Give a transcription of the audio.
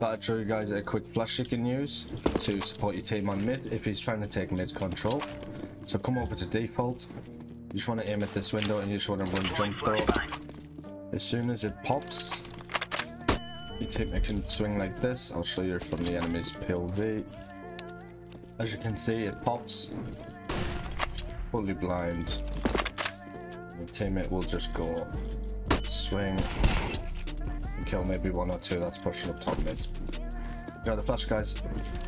Thought I'd show you guys a quick flash you can use to support your team on mid if he's trying to take mid control. So come over to default. You just want to aim at this window and you just want to run jump throw. As soon as it pops, your teammate can swing like this. I'll show you from the enemy's POV. As you can see, it pops. Fully blind. The teammate will just go swing and kill maybe one or two that's pushing up top mid. Got the flash, guys.